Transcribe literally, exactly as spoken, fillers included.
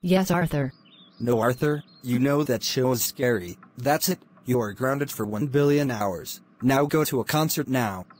Yes, Arthur. No, Arthur, you know that show is scary. That's it. You are grounded for one billion hours. Now go to a concert now.